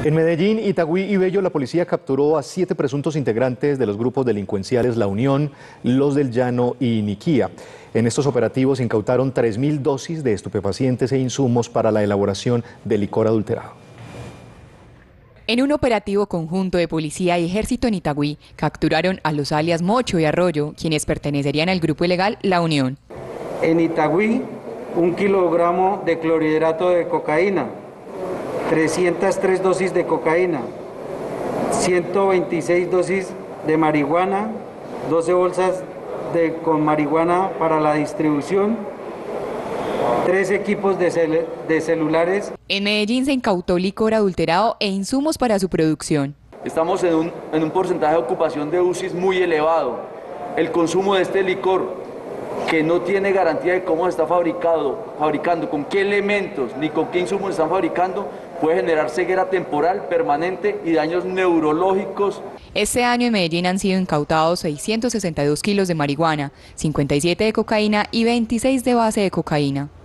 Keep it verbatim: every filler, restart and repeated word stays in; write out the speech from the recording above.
En Medellín, Itagüí y Bello, la policía capturó a siete presuntos integrantes de los grupos delincuenciales La Unión, Los del Llano y Niquía. En estos operativos incautaron tres mil dosis de estupefacientes e insumos para la elaboración de licor adulterado. En un operativo conjunto de policía y ejército en Itagüí, capturaron a los alias Mocho y Arroyo, quienes pertenecerían al grupo ilegal La Unión. En Itagüí, un kilogramo de clorhidrato de cocaína, trescientas tres dosis de cocaína, ciento veintiséis dosis de marihuana, doce bolsas de, con marihuana para la distribución, tres equipos de, cel de celulares. En Medellín se incautó licor adulterado e insumos para su producción. Estamos en un, en un porcentaje de ocupación de U C Is muy elevado. El consumo de este licor, que no tiene garantía de cómo se está fabricado, fabricando, con qué elementos ni con qué insumos se están fabricando, puede generar ceguera temporal, permanente y daños neurológicos. Este año en Medellín han sido incautados seiscientos sesenta y dos kilos de marihuana, cincuenta y siete de cocaína y veintiséis de base de cocaína.